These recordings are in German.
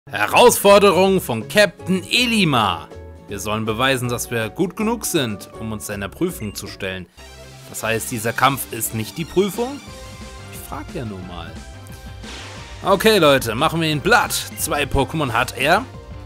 Herausforderung von Captain Elima. Wir sollen beweisen, dass wir gut genug sind, um uns seiner Prüfung zu stellen. Das heißt, dieser Kampf ist nicht die Prüfung? Ich frage ja nur mal. Okay, Leute, machen wir ihn platt. 2 Pokémon hat er.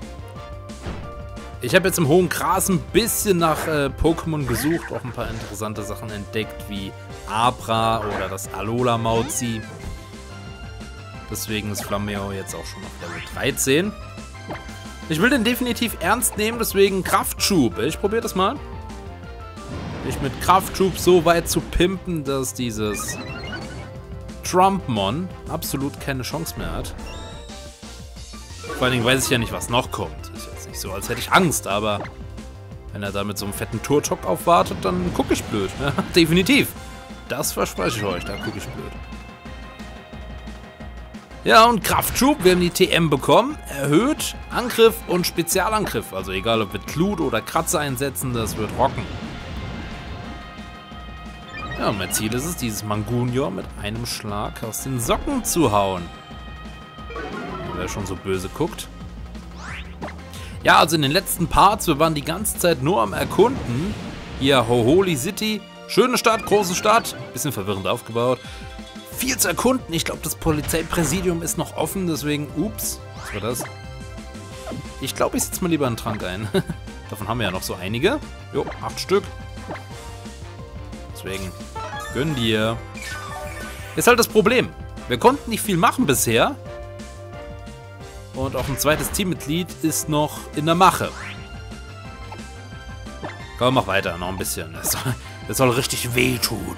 Ich habe jetzt im hohen Gras ein bisschen nach Pokémon gesucht, auch ein paar interessante Sachen entdeckt, wie Abra oder das Alola Mauzi. Deswegen ist Flameo jetzt auch schon auf Level 13. Ich will den definitiv ernst nehmen, deswegen Kraftschub. Ich probiere das mal. Mich mit Kraftschub so weit zu pimpen, dass dieses Trumpmon absolut keine Chance mehr hat. Vor allen Dingen weiß ich ja nicht, was noch kommt. Ist jetzt nicht so, als hätte ich Angst, aber wenn er da mit so einem fetten Turtok aufwartet, dann gucke ich blöd. Ja, definitiv. Das verspreche ich euch, da gucke ich blöd. Ja, und Kraftschub, wir haben die TM bekommen. Erhöht Angriff und Spezialangriff. Also egal, ob wir Glut oder Kratzer einsetzen, das wird rocken. Ja, und mein Ziel ist es, dieses Mangunior mit einem Schlag aus den Socken zu hauen. Wer schon so böse guckt. Ja, also in den letzten Parts, wir waren die ganze Zeit nur am Erkunden. Hier, Hoholi City. Schöne Stadt, große Stadt. Bisschen verwirrend aufgebaut. Viel zu erkunden. Ich glaube, das Polizeipräsidium ist noch offen, deswegen... Ups, was war das? Ich glaube, ich setze mal lieber einen Trank ein. Davon haben wir ja noch so einige. Jo, 8 Stück. Deswegen, gönn dir. Ist halt das Problem. Wir konnten nicht viel machen bisher. Und auch ein zweites Teammitglied ist noch in der Mache. Komm, mach weiter, noch ein bisschen. Das soll richtig wehtun.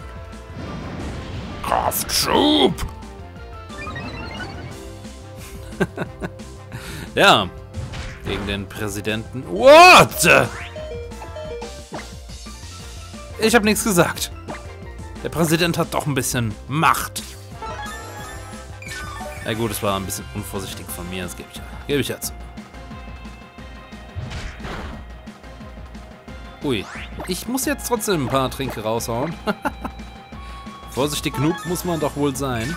Kraftschub! Ja, gegen den Präsidenten. What? Ich habe nichts gesagt. Der Präsident hat doch ein bisschen Macht. Ja gut, es war ein bisschen unvorsichtig von mir, das gebe ich jetzt. Ui, ich muss jetzt trotzdem ein paar Tränke raushauen. Vorsichtig genug muss man doch wohl sein.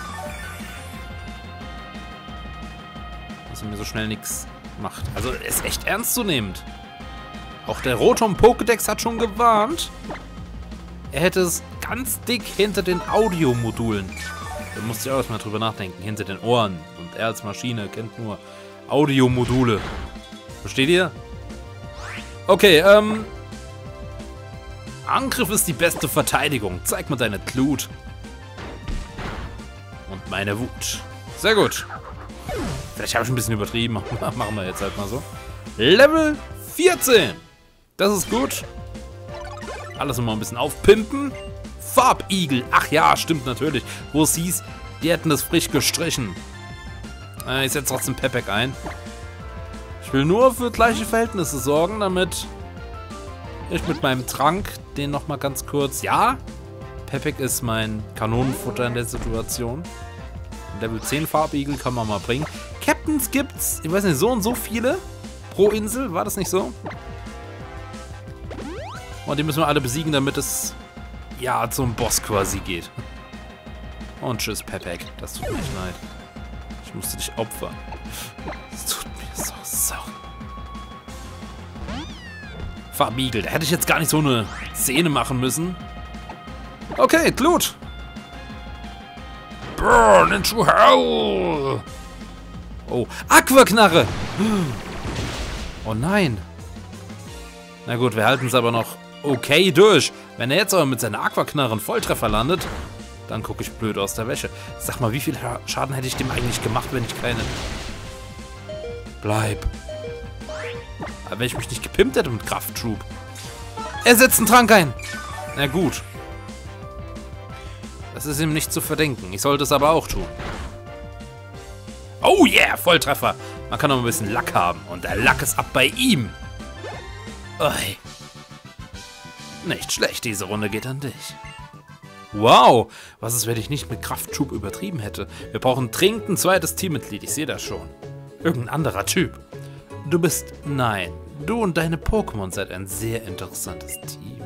Dass er mir so schnell nichts macht. Also, ist echt ernstzunehmend. Auch der Rotom Pokédex hat schon gewarnt. Er hätte es ganz dick hinter den Audiomodulen. Da musste ich auch erstmal drüber nachdenken. Hinter den Ohren. Und er als Maschine kennt nur Audiomodule. Versteht ihr? Okay, Angriff ist die beste Verteidigung. Zeig mir deine Glut. Und meine Wut. Sehr gut. Vielleicht habe ich ein bisschen übertrieben. Machen wir jetzt halt mal so. Level 14. Das ist gut. Alles nochmal ein bisschen aufpimpen. Farbigel. Ach ja, stimmt natürlich. Wo es hieß, die hätten das frisch gestrichen. Ich setze trotzdem Pepek ein. Ich will nur für gleiche Verhältnisse sorgen, damit ich mit meinem Trank den nochmal ganz kurz... Ja, Pepek ist mein Kanonenfutter in der Situation. Level 10 Farbigel kann man mal bringen. Captains gibt's, ich weiß nicht, so und so viele pro Insel. War das nicht so? Und die müssen wir alle besiegen, damit es ja zum Boss quasi geht. Und tschüss, Pepek. Das tut mir echt leid. Ich musste dich opfern. Das tut mir so sorry. Farbigel. Da hätte ich jetzt gar nicht so eine Szene machen müssen. Okay, Glut. Burn into hell. Oh, Aquaknarre. Oh nein. Na gut, wir halten es aber noch okay durch. Wenn er jetzt aber mit seiner Aquaknarre einen Volltreffer landet, dann gucke ich blöd aus der Wäsche. Sag mal, wie viel Schaden hätte ich dem eigentlich gemacht, wenn ich keine... Bleib. Aber wenn ich mich nicht gepimpt hätte mit Kraftschub. Er setzt einen Trank ein. Na gut. Das ist ihm nicht zu verdenken. Ich sollte es aber auch tun. Oh yeah, Volltreffer. Man kann noch ein bisschen Lack haben. Und der Lack ist ab bei ihm. Ui. Nicht schlecht, diese Runde geht an dich. Wow, was ist, wenn ich nicht mit Kraftschub übertrieben hätte? Wir brauchen dringend ein zweites Teammitglied, ich sehe das schon. Irgendein anderer Typ. Du bist... Nein, du und deine Pokémon seid ein sehr interessantes Team.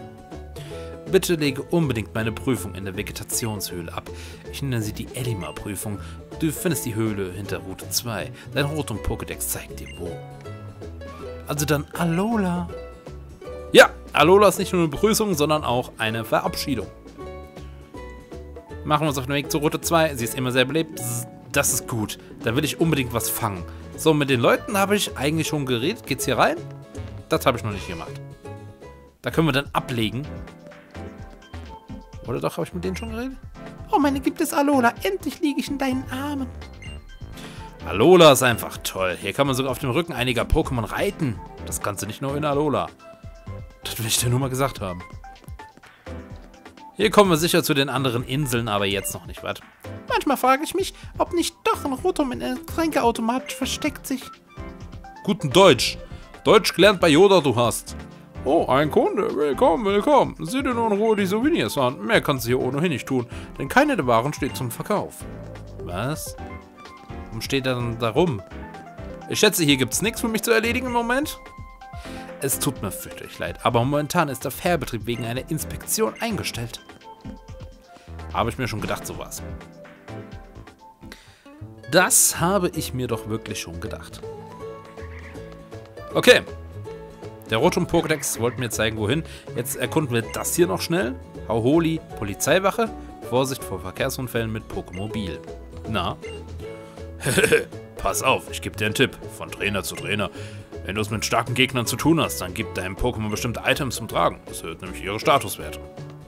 Bitte lege unbedingt meine Prüfung in der Vegetationshöhle ab. Ich nenne sie die Elima-Prüfung. Du findest die Höhle hinter Route 2. Dein Rotom Pokédex zeigt dir wo. Also dann Alola. Ja, Alola ist nicht nur eine Begrüßung, sondern auch eine Verabschiedung. Machen wir uns auf den Weg zur Route 2. Sie ist immer sehr belebt. Das ist gut. Da will ich unbedingt was fangen. So, mit den Leuten habe ich eigentlich schon geredet. Geht's hier rein? Das habe ich noch nicht gemacht. Da können wir dann ablegen. Oder doch, habe ich mit denen schon geredet? Oh, meine gibt es Alola. Endlich liege ich in deinen Armen. Alola ist einfach toll. Hier kann man sogar auf dem Rücken einiger Pokémon reiten. Das kannst du nicht nur in Alola. Das will ich dir nur mal gesagt haben. Hier kommen wir sicher zu den anderen Inseln, aber jetzt noch nicht, was? Manchmal frage ich mich, ob nicht doch ein Rotom in einem Getränkeautomat versteckt sich. Guten Deutsch. Deutsch gelernt bei Yoda, du hast. Oh, ein Kunde. Willkommen, willkommen. Sieh dir nur in Ruhe die Souvenirs an. Mehr kannst du hier ohnehin nicht tun, denn keine der Waren steht zum Verkauf. Was? Warum steht er dann da rum? Ich schätze, hier gibt's nichts für mich zu erledigen im Moment. Es tut mir fürchterlich leid, aber momentan ist der Fährbetrieb wegen einer Inspektion eingestellt. Habe ich mir schon gedacht, sowas. Das habe ich mir doch wirklich schon gedacht. Okay. Der Rotom Pokédex wollte mir zeigen, wohin. Jetzt erkunden wir das hier noch schnell. Hauholi, Polizeiwache. Vorsicht vor Verkehrsunfällen mit Pokémobil. Na? Pass auf, ich gebe dir einen Tipp. Von Trainer zu Trainer. Wenn du es mit starken Gegnern zu tun hast, dann gibt deinem Pokémon bestimmte Items zum Tragen. Das erhöht nämlich ihre Statuswerte.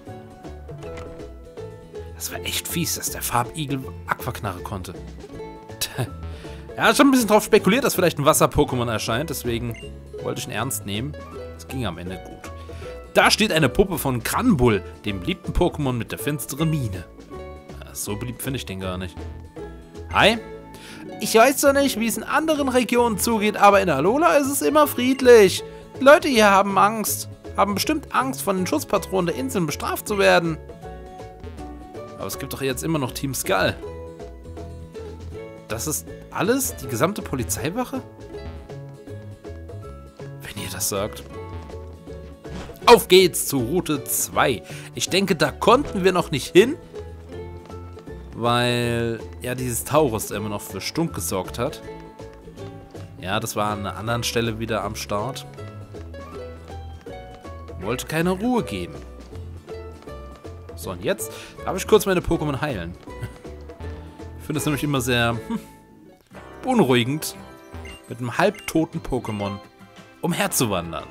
Das war echt fies, dass der Farbigel Aquaknarre konnte. Er hat schon ein bisschen drauf spekuliert, dass vielleicht ein Wasser-Pokémon erscheint. Deswegen wollte ich ihn ernst nehmen. Es ging am Ende gut. Da steht eine Puppe von Granbull, dem beliebten Pokémon mit der finsteren Miene. So beliebt finde ich den gar nicht. Hi. Ich weiß zwar nicht, wie es in anderen Regionen zugeht, aber in Alola ist es immer friedlich. Die Leute hier haben Angst. Haben bestimmt Angst, von den Schutzpatronen der Inseln bestraft zu werden. Aber es gibt doch jetzt immer noch Team Skull. Das ist alles? Die gesamte Polizeiwache? Wenn ihr das sagt. Auf geht's zu Route 2. Ich denke, da konnten wir noch nicht hin. Weil ja dieses Taurus immer noch für Stunk gesorgt hat. Ja, das war an einer anderen Stelle wieder am Start. Wollte keine Ruhe geben. So, und jetzt darf ich kurz meine Pokémon heilen. Ich finde es nämlich immer sehr beunruhigend, mit einem halbtoten Pokémon umherzuwandern.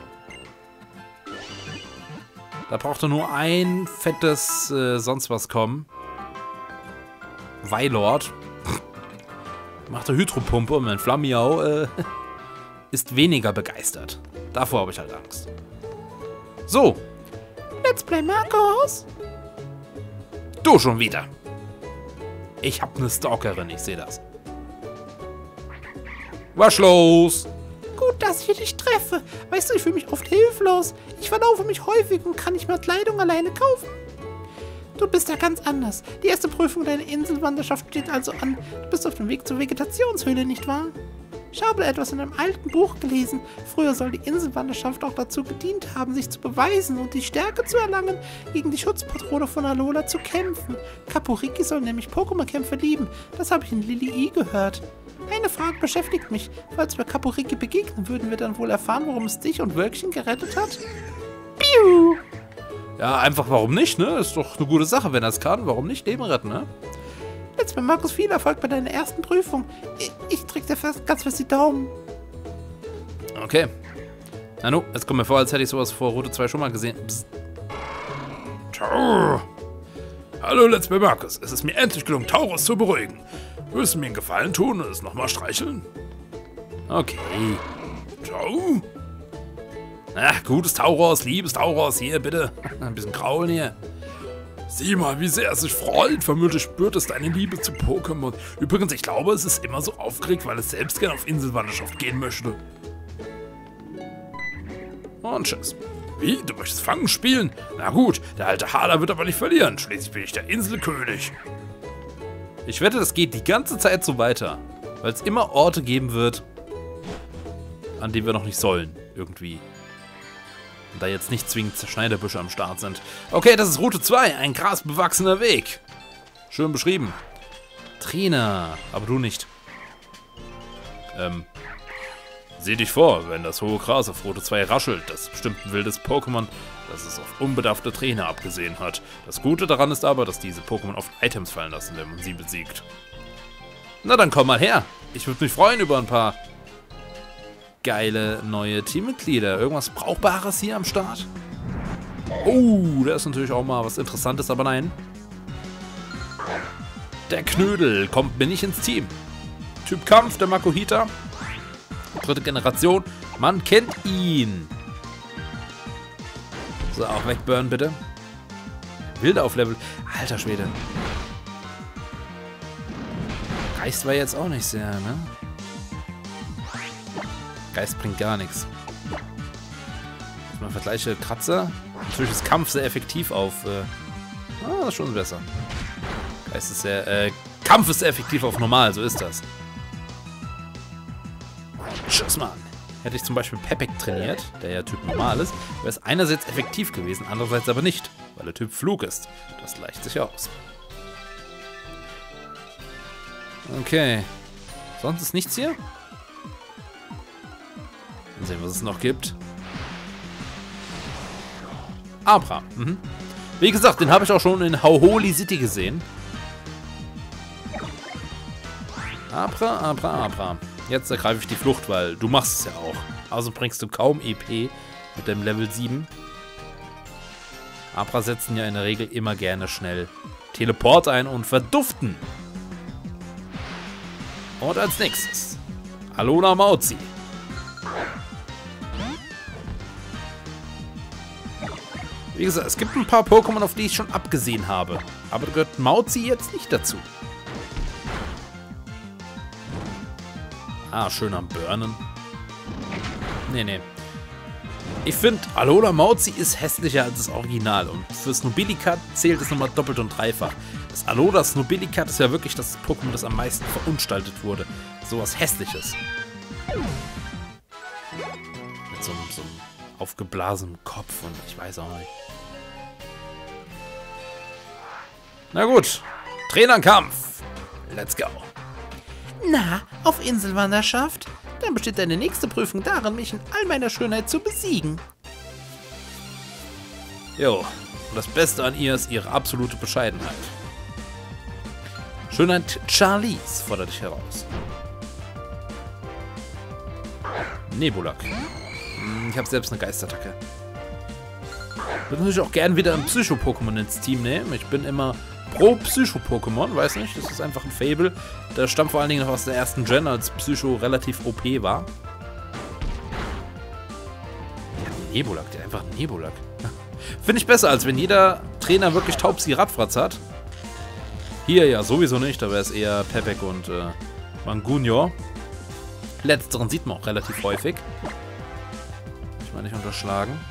Da braucht er nur ein fettes sonst was kommen. Weilord. Macht er Hydropumpe und mein Flammiau ist weniger begeistert. Davor habe ich halt Angst. So. Let's play Markus. Du schon wieder. Ich habe eine Stalkerin, ich sehe das. Was los? Gut, dass ich dich treffe. Weißt du, ich fühle mich oft hilflos. Ich verlaufe mich häufig und kann nicht mehr Kleidung alleine kaufen. Du bist ja ganz anders. Die erste Prüfung deiner Inselwanderschaft steht also an. Du bist auf dem Weg zur Vegetationshöhle, nicht wahr? Ich habe etwas in einem alten Buch gelesen. Früher soll die Inselwanderschaft auch dazu gedient haben, sich zu beweisen und die Stärke zu erlangen, gegen die Schutzpatrone von Alola zu kämpfen. Kaporiki soll nämlich Pokémon-Kämpfe lieben. Das habe ich in Lili gehört. Eine Frage beschäftigt mich. Falls wir Kaporiki begegnen, würden wir dann wohl erfahren, warum es dich und Wölkchen gerettet hat? Piu! Ja, einfach warum nicht, ne? Ist doch eine gute Sache, wenn er es kann. Warum nicht Leben retten, ne? Jetzt bei Markus viel Erfolg bei deiner ersten Prüfung. Ich drück dir ganz fest die Daumen. Okay. Nanu, es kommt mir vor, als hätte ich sowas vor Route 2 schon mal gesehen. Psst. Ciao. Hallo, Let's Play Markus. Es ist mir endlich gelungen, Taurus zu beruhigen. Willst du mir einen Gefallen tun und es nochmal streicheln? Okay. Ciao. Ach, gutes Taurus, liebes Taurus, hier bitte. Ein bisschen kraulen hier. Sieh mal, wie sehr es sich freut. Vermutlich spürt es deine Liebe zu Pokémon. Übrigens, ich glaube, es ist immer so aufgeregt, weil es selbst gerne auf Inselwanderschaft gehen möchte. Und tschüss. Wie? Du möchtest Fangen spielen? Na gut, der alte Hader wird aber nicht verlieren. Schließlich bin ich der Inselkönig. Ich wette, das geht die ganze Zeit so weiter. Weil es immer Orte geben wird, an denen wir noch nicht sollen. Irgendwie. Und da jetzt nicht zwingend Schneiderbüsche am Start sind. Okay, das ist Route 2, ein grasbewachsener Weg. Schön beschrieben. Trainer. Aber du nicht. Sieh dich vor, wenn das hohe Gras auf Route 2 raschelt. Das ist bestimmt ein wildes Pokémon, das es auf unbedarfte Trainer abgesehen hat. Das Gute daran ist aber, dass diese Pokémon oft Items fallen lassen, wenn man sie besiegt. Na dann komm mal her. Ich würde mich freuen über ein paar geile neue Teammitglieder. Irgendwas Brauchbares hier am Start? Oh, da ist natürlich auch mal was Interessantes, aber nein. Der Knödel kommt mir nicht ins Team. Typ Kampf, der Makuhita. 3. Generation. Man kennt ihn. So, auch wegburnen, bitte. Wilde auf Level. Alter Schwede. Geist war jetzt auch nicht sehr, ne? Geist bringt gar nichts. Man vergleiche Kratzer. Natürlich ist Kampf sehr effektiv auf. Das ist schon besser. Geist ist sehr. Kampf ist sehr effektiv auf normal, so ist das. Tschüss, Mann. Hätte ich zum Beispiel Pepek trainiert, der ja Typ normal ist, wäre es einerseits effektiv gewesen, andererseits aber nicht, weil er Typ Flug ist. Das gleicht sich aus. Okay. Sonst ist nichts hier? Mal sehen, was es noch gibt. Abra. Wie gesagt, den habe ich auch schon in Hauholi City gesehen. Abra. Jetzt ergreife ich die Flucht, weil du machst es ja auch. Also bringst du kaum EP mit dem Level 7. Abra setzen ja in der Regel immer gerne schnell Teleport ein und verduften. Und als nächstes Alola Mauzi. Wie gesagt, es gibt ein paar Pokémon, auf die ich schon abgesehen habe. Aber da gehört Mauzi jetzt nicht dazu. Ah, schön am Burnen. Nee. Ich finde, Alola Mauzi ist hässlicher als das Original. Und für Snobilikat zählt es nochmal doppelt und dreifach. Das Alola Snobilikat ist ja wirklich das Pokémon, das am meisten verunstaltet wurde. Sowas Hässliches. Mit so einem aufgeblasenen Kopf und ich weiß auch nicht. Na gut. Trainerkampf. Let's go. Na, auf Inselwanderschaft? Dann besteht deine nächste Prüfung darin, mich in all meiner Schönheit zu besiegen. Jo, und das Beste an ihr ist ihre absolute Bescheidenheit. Schönheit Charlies fordert dich heraus. Nebulak. Ich habe selbst eine Geistattacke. Ich würde natürlich auch gern wieder ein Psycho-Pokémon ins Team nehmen. Ich bin immer pro Psycho-Pokémon, weiß nicht, das ist einfach ein Fable. Das stammt vor allen Dingen noch aus der ersten Gen, als Psycho relativ OP war. Ja, Nebulak, der einfach Nebulak. Finde ich besser, als wenn jeder Trainer wirklich Taubsi Radfratz hat. Hier ja sowieso nicht, da wäre es eher Pepek und Mangunio. Letzteren sieht man auch relativ häufig. Ich meine, nicht unterschlagen.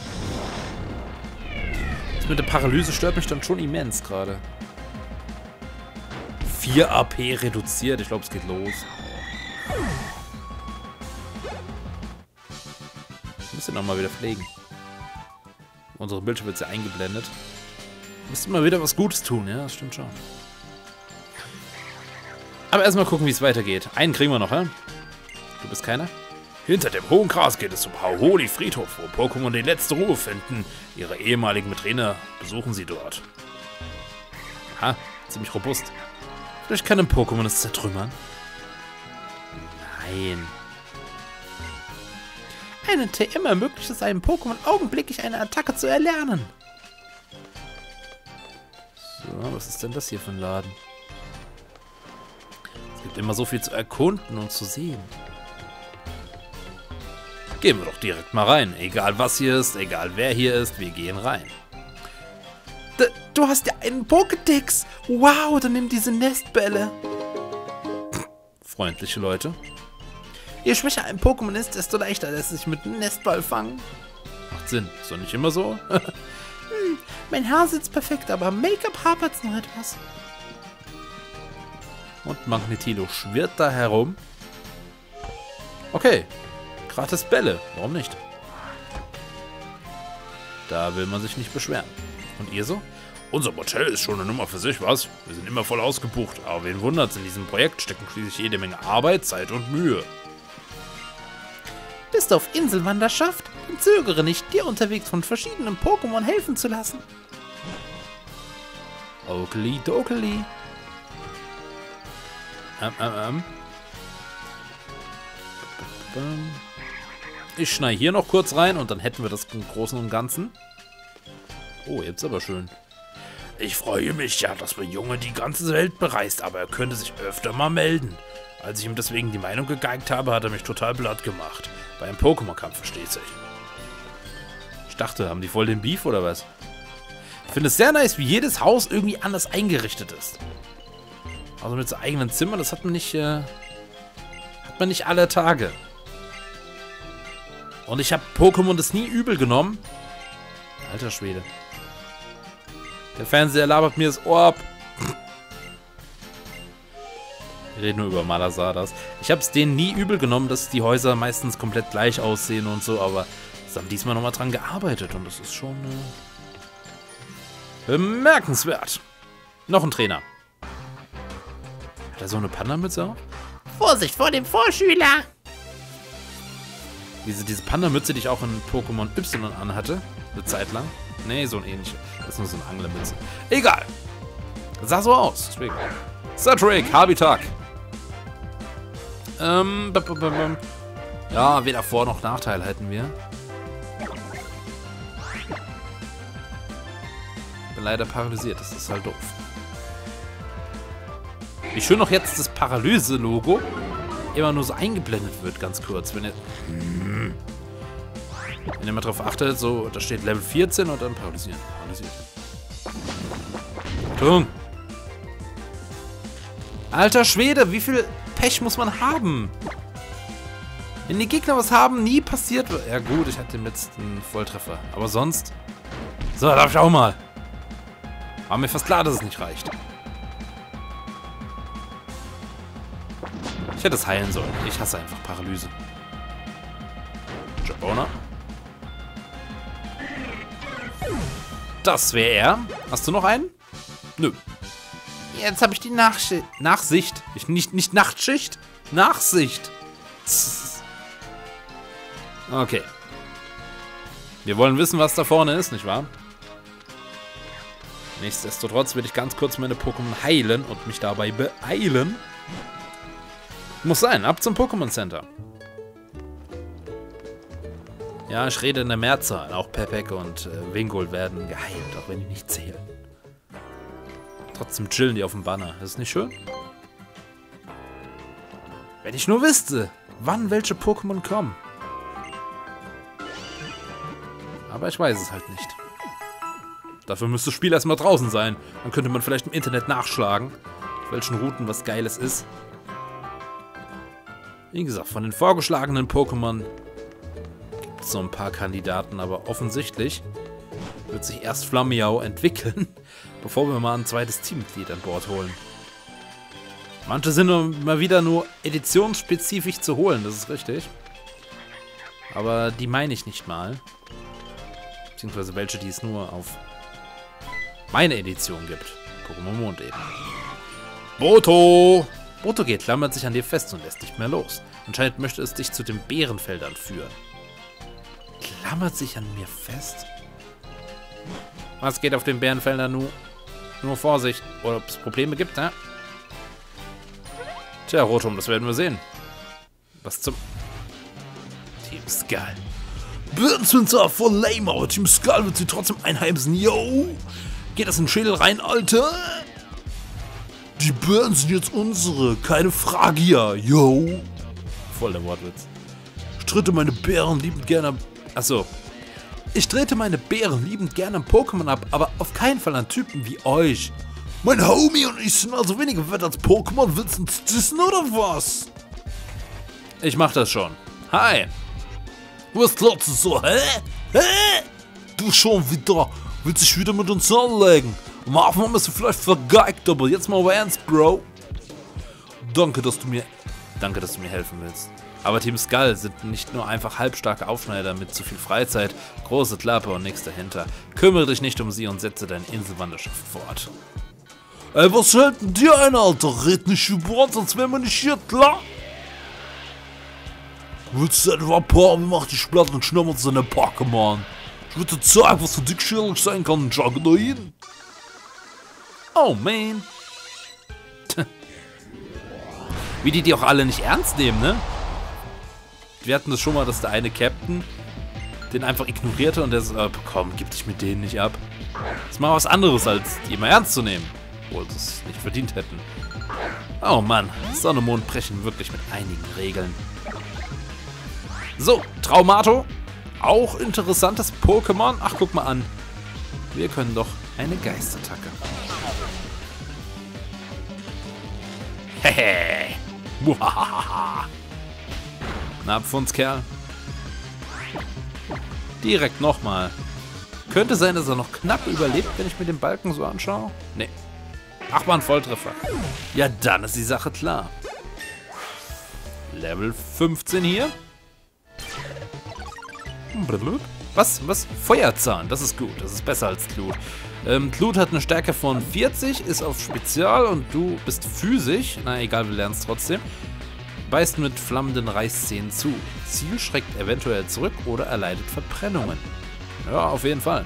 Das mit der Paralyse stört mich dann schon immens gerade. 4 AP reduziert. Ich glaube, es geht los. Ich muss den nochmal wieder pflegen. Unsere Bildschirme wird ja eingeblendet. Müsste mal wieder was Gutes tun, ja, das stimmt schon. Aber erstmal gucken, wie es weitergeht. Einen kriegen wir noch, hä? Du bist keiner? Hinter dem hohen Gras geht es zum Hauholi Friedhof, wo Pokémon die letzte Ruhe finden. Ihre ehemaligen Trainer besuchen sie dort. Aha, ziemlich robust. Vielleicht kann ein Pokémon es zertrümmern. Nein. Eine TM ermöglicht es einem Pokémon augenblicklich eine Attacke zu erlernen. So, was ist denn das hier für ein Laden? Es gibt immer so viel zu erkunden und zu sehen. Gehen wir doch direkt mal rein. Egal was hier ist, egal wer hier ist, wir gehen rein. Du hast ja einen Pokédex. Wow, dann nimm diese Nestbälle. Freundliche Leute. Je schwächer ein Pokémon ist, desto leichter lässt es sich mit einem Nestball fangen. Macht Sinn. Ist doch nicht immer so? Mein Haar sitzt perfekt, aber am Make-up hapert's noch etwas. Und Magnetilo schwirrt da herum. Okay. Gratis Bälle. Warum nicht? Da will man sich nicht beschweren. Und ihr so? Unser Motel ist schon eine Nummer für sich, was? Wir sind immer voll ausgebucht, aber wen wundert's, in diesem Projekt stecken schließlich jede Menge Arbeit, Zeit und Mühe. Bist du auf Inselwanderschaft? Dann zögere nicht, dir unterwegs von verschiedenen Pokémon helfen zu lassen. Okeli dokeli. Ich schneide hier noch kurz rein und dann hätten wir das im Großen und Ganzen. Oh, jetzt aber schön. Ich freue mich ja, dass mein Junge die ganze Welt bereist, aber er könnte sich öfter mal melden. Als ich ihm deswegen die Meinung gegeigt habe, hat er mich total platt gemacht. Bei einem Pokémon-Kampf, versteht sich. Ich dachte, haben die voll den Beef oder was? Ich finde es sehr nice, wie jedes Haus irgendwie anders eingerichtet ist. Also mit so eigenen Zimmern, das hat man nicht alle Tage. Und ich habe Pokémon das nie übel genommen. Alter Schwede. Der Fernseher labert mir das Ohr ab. Wir reden nur über Malasadas. Ich habe es denen nie übel genommen, dass die Häuser meistens komplett gleich aussehen und so, aber sie haben diesmal nochmal dran gearbeitet und das ist schon bemerkenswert. Noch ein Trainer. Hat er so eine Panda-Mütze auf? Vorsicht vor dem Vorschüler! Diese Panda-Mütze, die ich auch in Pokémon Y anhatte. Eine Zeit lang. Nee, so ein ähnlicher. Das ist nur so eine Anglermütze. Egal. Das sah so aus. Deswegen. Cedric, Habitak. Ja, weder Vor- noch Nachteil hätten wir. Bin leider paralysiert. Das ist halt doof. Wie schön auch jetzt das Paralyse-Logo immer nur so eingeblendet wird, ganz kurz. Wenn ihr mal drauf achtet, so, da steht Level 14 und dann paralysieren. Tung. Alter Schwede, wie viel Pech muss man haben? Wenn die Gegner was haben, nie passiert. Ja gut, ich hatte jetzt einen Volltreffer. Aber sonst. So, darf ich auch mal. War mir fast klar, dass es nicht reicht. Ich hätte es heilen sollen. Ich hasse einfach Paralyse. Jabona. Das wäre er. Hast du noch einen? Nö. Jetzt habe ich die Nachsicht. Nicht Nachtschicht. Nachsicht. Okay. Wir wollen wissen, was da vorne ist, nicht wahr? Nichtsdestotrotz will ich ganz kurz meine Pokémon heilen und mich dabei beeilen. Muss sein, ab zum Pokémon Center. Ja, ich rede in der Mehrzahl. Auch Pepek und Wingull werden geheilt, auch wenn die nicht zählen. Trotzdem chillen die auf dem Banner. Ist das nicht schön? Wenn ich nur wüsste, wann welche Pokémon kommen. Aber ich weiß es halt nicht. Dafür müsste das Spiel erstmal draußen sein. Dann könnte man vielleicht im Internet nachschlagen, auf welchen Routen was Geiles ist. Wie gesagt, von den vorgeschlagenen Pokémon gibt es so ein paar Kandidaten, aber offensichtlich wird sich erst Flammiau entwickeln, bevor wir mal ein zweites Teammitglied an Bord holen. Manche sind mal wieder nur editionsspezifisch zu holen, das ist richtig. Aber die meine ich nicht mal. Beziehungsweise welche, die es nur auf meine Edition gibt. Pokémon Mond eben. Boto! Boto klammert sich an dir fest und lässt nicht mehr los. Anscheinend möchte es dich zu den Bärenfeldern führen. Klammert sich an mir fest? Was geht auf den Bärenfeldern nur? Nur Vorsicht. Oder ob es Probleme gibt, ne? Tja, Rotom, das werden wir sehen. Was zum... Team Skull. Bären sind zwar voll lame, aber Team Skull wird sie trotzdem einheimsen. Yo! Geht das in den Schädel rein, Alter? Die Bären sind jetzt unsere, keine Frage, ja. Yo! Voll der Wortwitz. Ich trete meine Bären liebend gerne... Achso. Ich trete meine Bären liebend gerne am Pokémon ab, aber auf keinen Fall an Typen wie euch. Mein Homie und ich sind also weniger wert als Pokémon. Willst du uns dissen oder was? Ich mach das schon. Hi. Was klotzt du so, hä? Hä? Du schon wieder. Willst dich wieder mit uns anlegen? Am Anfang haben wir sie vielleicht vergeigt, aber jetzt mal aber ernst, Bro. Danke, dass du mir helfen willst. Aber Team Skull sind nicht nur einfach halbstarke Aufschneider mit zu viel Freizeit, große Klappe und nichts dahinter. Kümmere dich nicht um sie und setze deine Inselwanderschaft fort. Ey, was hält denn dir ein, Alter? Red nicht über uns, sonst wären wir nicht hier, klar? Willst du etwa wir machen die Platte und schnappen uns deine Pokémon? Ich würde dir zeigen, was für dickschädelig sein kann und joggen da hin. Oh, man. Wie die auch alle nicht ernst nehmen, ne? Wir hatten das schon mal, dass der eine Captain den einfach ignorierte und der so, komm, gib dich mit denen nicht ab. Das ist mal was anderes, als die immer ernst zu nehmen. Obwohl sie es nicht verdient hätten. Oh Mann, Sonne und Mond brechen wirklich mit einigen Regeln. So, Traumato. Auch interessantes Pokémon. Ach, guck mal an. Wir können doch eine Geistattacke. Hehe. Muhahaha. Na, Pfundskerl. Direkt nochmal. Könnte sein, dass er noch knapp überlebt, wenn ich mir den Balken so anschaue. Nee. Ach, war ein Volltreffer. Ja, dann ist die Sache klar. Level 15 hier. Was? Feuerzahn. Das ist gut. Das ist besser als Glut. Glut hat eine Stärke von 40, ist auf Spezial und du bist physisch. Na egal, wir lernen es trotzdem. Beißt mit flammenden Reißzähnen zu. Ziel schreckt eventuell zurück oder erleidet Verbrennungen. Ja, auf jeden Fall.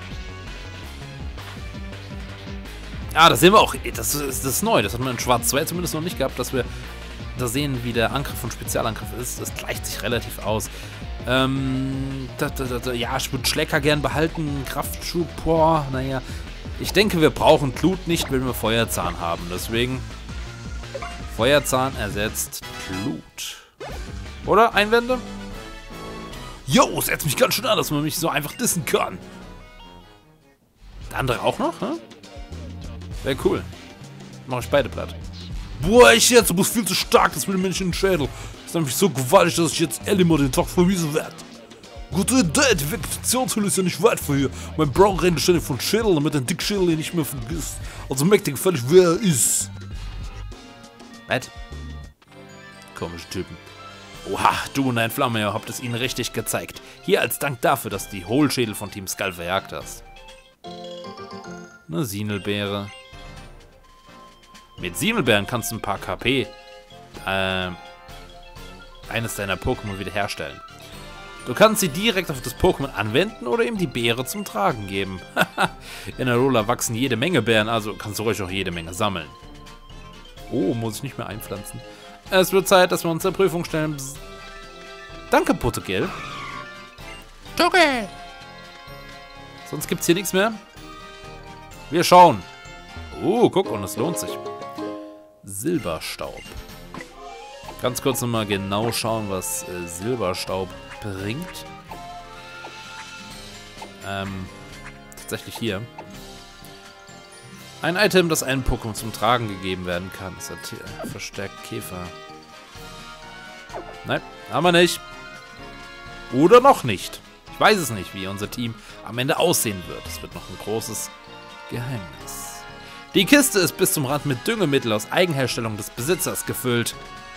Ah, das sehen wir auch. Das ist neu. Das hat man in Schwarz 2 zumindest noch nicht gehabt, dass wir da sehen, wie der Angriff und Spezialangriff ist. Das gleicht sich relativ aus. Ja, ich würde Schlecker gern behalten. Kraftschub, boah, naja. Ich denke, wir brauchen Glut nicht, wenn wir Feuerzahn haben. Deswegen Feuerzahn ersetzt Glut. Oder? Einwände? Jo, setzt mich ganz schön an, dass man mich so einfach dissen kann. Der andere auch noch, ne? Wäre cool. Mach ich beide platt. Boah, ich jetzt, du bist viel zu stark, das will mir nicht in den Schädel. Das ist nämlich so gewaltig, dass ich jetzt Elimar den Tag vermiesen werde. Gute Idee, die Vegetationshülle ist ja nicht weit von hier. Mein Brown redet ständig von Schädel, damit der Dickschädel ihn nicht mehr vergisst. Also merkt dir gefällig, wer er ist. Was? Komische Typen. Oha, du und dein Flammeer habt es ihnen richtig gezeigt. Hier als Dank dafür, dass du die Hohlschädel von Team Skull verjagt hast. Eine Sinelbeere. Mit Sinelbeeren kannst du ein paar KP eines deiner Pokémon wiederherstellen. Du kannst sie direkt auf das Pokémon anwenden oder ihm die Beere zum Tragen geben. In Alola wachsen jede Menge Beeren, also kannst du ruhig auch jede Menge sammeln. Oh, muss ich nicht mehr einpflanzen. Es wird Zeit, dass wir uns der Prüfung stellen. Danke, Potogel. Togel! Sonst gibt's hier nichts mehr. Wir schauen. Oh, guck, und es lohnt sich. Silberstaub. Ganz kurz nochmal genau schauen, was Silberstaub bringt. Tatsächlich hier. Ein Item, das einem Pokémon zum Tragen gegeben werden kann. Ist verstärkt Käfer. Nein, haben wir nicht. Oder noch nicht. Ich weiß es nicht, wie unser Team am Ende aussehen wird. Es wird noch ein großes Geheimnis. Die Kiste ist bis zum Rand mit Düngemittel aus Eigenherstellung des Besitzers gefüllt.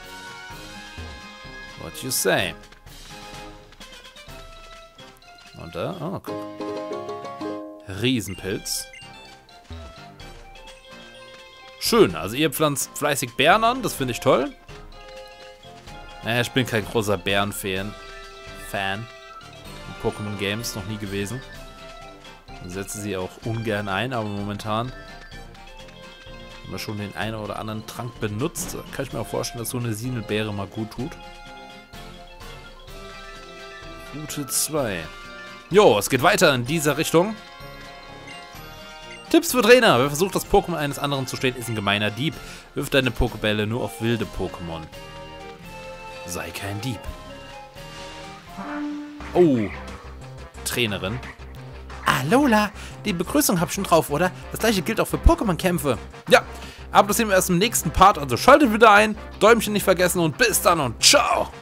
What you say? Und da, oh, guck. Riesenpilz. Schön, also ihr pflanzt fleißig Beeren an, das finde ich toll. Naja, ich bin kein großer Bären-Fan. In Pokémon Games noch nie gewesen. Ich setze sie auch ungern ein, aber momentan haben wir schon den einen oder anderen Trank benutzt. Da kann ich mir auch vorstellen, dass so eine Sinelbeere mal gut tut. Route 2. Jo, es geht weiter in dieser Richtung. Tipps für Trainer. Wer versucht, das Pokémon eines anderen zu stehlen, ist ein gemeiner Dieb. Wirf deine Pokébälle nur auf wilde Pokémon. Sei kein Dieb. Oh. Trainerin. Alola, die Begrüßung hab ich schon drauf, oder? Das gleiche gilt auch für Pokémon-Kämpfe. Ja, aber das sehen wir erst im nächsten Part. Also schaltet wieder ein, Däumchen nicht vergessen und bis dann und ciao.